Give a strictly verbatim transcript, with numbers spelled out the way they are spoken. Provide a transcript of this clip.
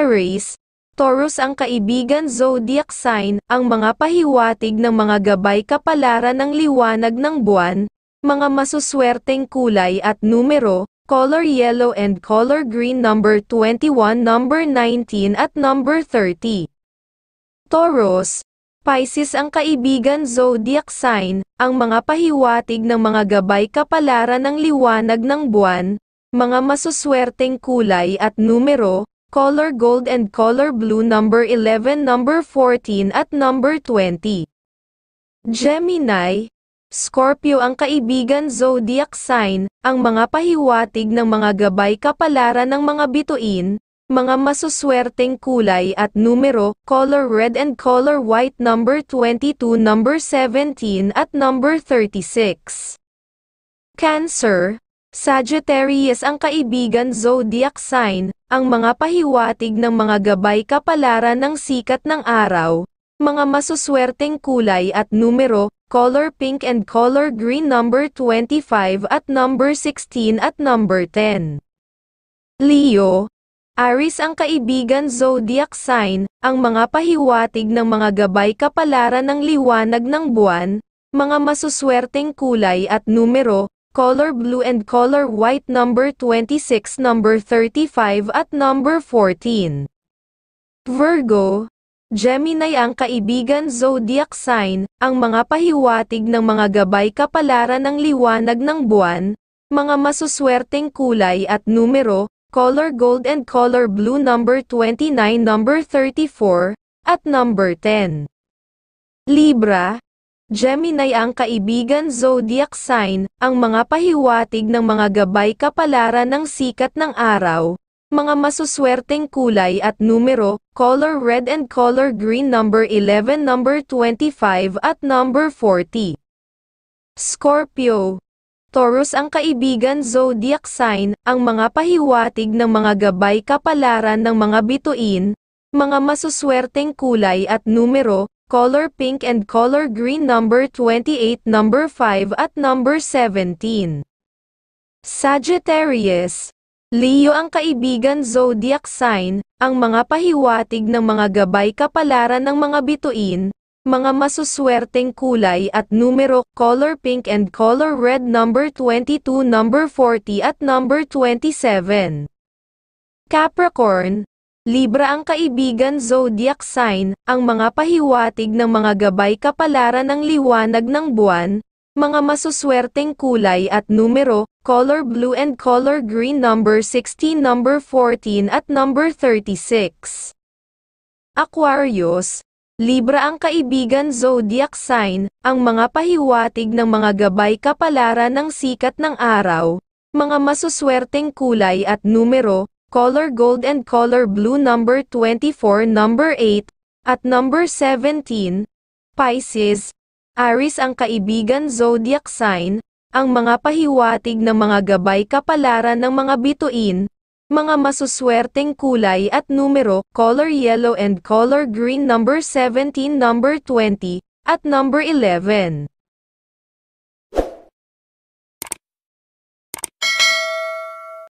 Aries, Taurus ang kaibigan zodiac sign, ang mga pahiwatig ng mga gabay kapalaran ng liwanag ng buwan, mga masuswerteng kulay at numero, color yellow and color green number twenty-one, number nineteen at number thirty. Taurus, Pisces ang kaibigan zodiac sign, ang mga pahiwatig ng mga gabay kapalaran ng liwanag ng buwan, mga masuswerteng kulay at numero, color gold and color blue number eleven, number fourteen at number twenty. Gemini, Scorpio ang kaibigan zodiac sign, ang mga pahiwatig ng mga gabay kapalaran ng mga bituin, mga masuswerteng kulay at numero, color red and color white number twenty-two, number seventeen at number thirty-six. Cancer, Sagittarius ang kaibigan zodiac sign, ang mga pahiwatig ng mga gabay kapalaran ng sikat ng araw, mga masuswerteng kulay at numero, color pink and color green number twenty-five at number sixteen at number ten. Leo, Aries ang kaibigan zodiac sign, ang mga pahiwatig ng mga gabay kapalaran ng liwanag ng buwan, mga masuswerteng kulay at numero, color blue and color white number twenty-six, number thirty-five at number fourteen. Virgo, Gemini ang kaibigan zodiac sign, ang mga pahiwatig ng mga gabay kapalaran ng liwanag ng buwan, mga masuswerteng kulay at numero, color gold and color blue number twenty-nine, number thirty-four, at number ten. Libra, Gemini ang kaibigan zodiac sign, ang mga pahiwatig ng mga gabay kapalaran ng sikat ng araw, mga masuswerteng kulay at numero, color red and color green number eleven, number twenty-five at number forty. Scorpio, Taurus ang kaibigan zodiac sign, ang mga pahiwatig ng mga gabay kapalaran ng mga bituin, mga masuswerteng kulay at numero, color pink and color green number twenty-eight, number five at number seventeen. Sagittarius, Leo ang kaibigan zodiac sign, ang mga pahiwatig ng mga gabay kapalaran ng mga bituin, mga masuswerteng kulay at numero, color pink and color red number twenty-two, number forty at number twenty-seven. Capricorn, Libra ang kaibigan zodiac sign, ang mga pahiwatig ng mga gabay kapalaran ng liwanag ng buwan, mga masuswerteng kulay at numero, color blue and color green number sixteen, number fourteen at number thirty-six. Aquarius, Libra ang kaibigan zodiac sign, ang mga pahiwatig ng mga gabay kapalaran ng sikat ng araw, mga masuswerteng kulay at numero, color gold and color blue number twenty-four, number eight, at number seventeen. Pisces, Aries ang kaibigan zodiac sign, ang mga pahiwatig ng mga gabay kapalaran ng mga bituin, mga masuswerteng kulay at numero, color yellow and color green number seventeen, number twenty, at number eleven.